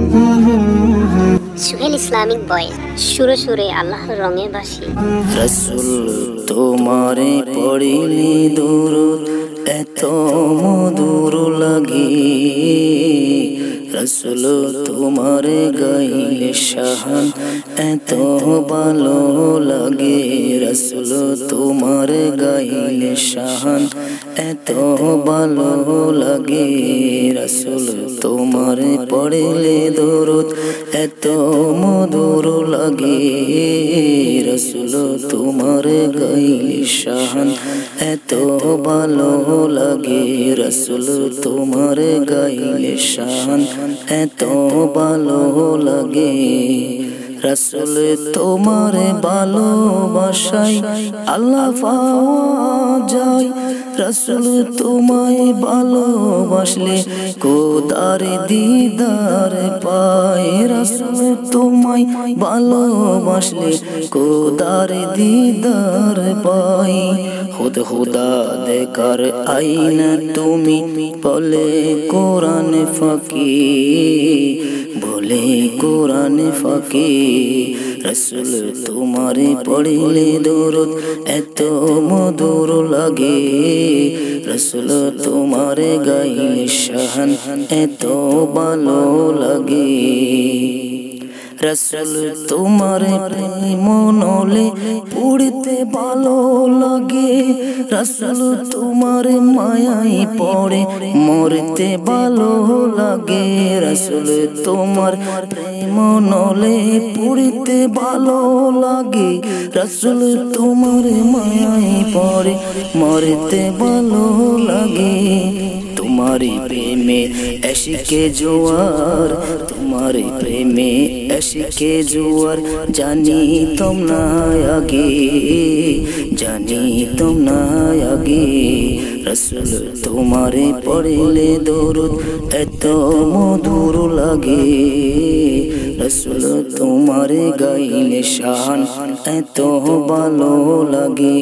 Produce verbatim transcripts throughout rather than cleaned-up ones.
Suhel Islamic বয়েস সুরে সুরে আল্লাহর রঙে ভাসি। রসুল তোমারে পড়িলে দুরুদ এত মধুর লাগে, রসুল তোমারে গাইলে শাহান এত ভালো লাগে, রসুল তোমারে গাইলে শাহান এত ভালো লাগে, রসুল তোমারে পড়িলে দুরুদ এত মধুর লাগে, রসুল তোমারে গাইলে শাহান এত ভালো লাগে, রসুল তোমারে গাইলে শাহান এত ভালো লাগে। রসুল তোমারে ভালোবাসাই আল্লাহ পাওয়া যায়, রসুল তোমায় ভালোবাসলে খোদার দিদার পায়, রসুল তোমায় ভালোবাসলে খোদার দিদার পায়। খুদ খুদা দেখার আইনা তুমি বলে কোরআন ফাঁকি, বলে কোরআন ফাঁকি, রসুল তোমারে পড়িলে দুরুদ এত মধুর লাগে, রসুল তোমারে গাইলে শাহান এত ভালো লাগে। রসুল তোমারে প্রেম নলে পড়তে ভালো লাগে, রসুল তোমারে মায়াই পড়ে মরতে ভালো লাগে, রসুল তোমার প্রেম নলে পড়তে ভালো লাগে, রসুল তোমারে মায়াই পড়ে মরতে ভালো লাগে। तुम्हारे प्रेमे इश्क़े जुआर, तुम्हारे प्रेमे इश्क़े जुआर, जानी तुम ना आगे, जानी तुम ना आगे, रसूल तुम्हारे पढ़िले दुरूद एत मधुर लागे, रसूल तुम्हारे गाइले शान एत भालो लागे।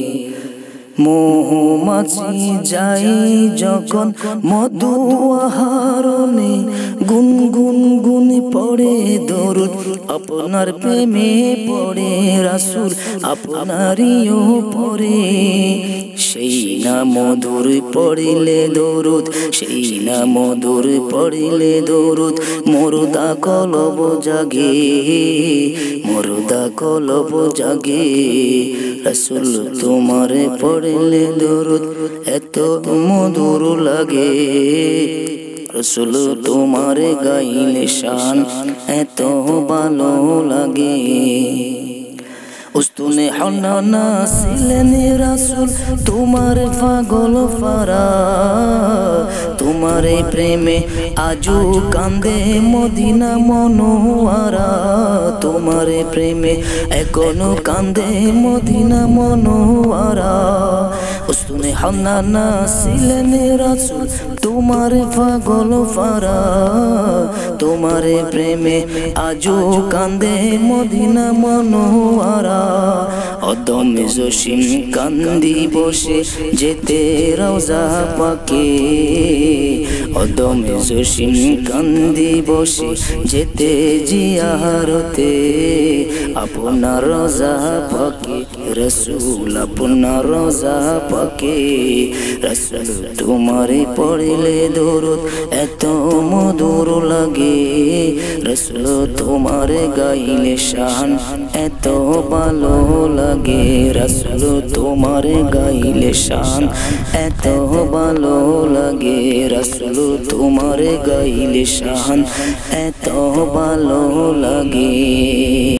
মৌমাছি যাই যখন মধু আহরণে, গুনগুন গুন পড়ে দরুদ আপনার প্রেমে পড়ে, রাসূল আপনারিও পড়ে, সেই না মধুর পড়িলে দরুদ, সেই না মধুর পড়িলে দরুদ, মুর্দা কলব জাগে, মুর্দা কলব জাগে, রাসূল তোমারে পড়িলে দরুদ এত মধুর লাগে, রসুল তোমারে গাইলে শান এত ভালো লাগে। উস্তুনে হান্নানা ছিলেন রাসূল তোমার পাগল ফারা, তোমারে প্রেমে আজু কান্দে মদিনা মনোয়ারা, তোমারে প্রেমে এখনো কান্দে মদিনা মনোয়ারা। উস্তুনে হান্নানা ছিলেন রাসূল তোমার পাগল ফারা, তোমারে প্রেমে আজু কান্দে মদিনা মনোয়ারা। অদমে জসিম কান্দি বসে যেতে রওজা পাকে, অদমে জসিম কান্দি বসে যেতে জিয়ারতে, আপনার রওজা পাকে রসুল আপনার রওজা পাকে, রসুল তোমারে পড়িলে দরুদ এত মধুর লাগে, রসুল তোমারে গাইলে শান এত ভালো লাগে, রসুল তোমারে গাইলে শান এত ভালো লাগে, রসুল তোমারে গাইলে শান এত ভালো লাগে।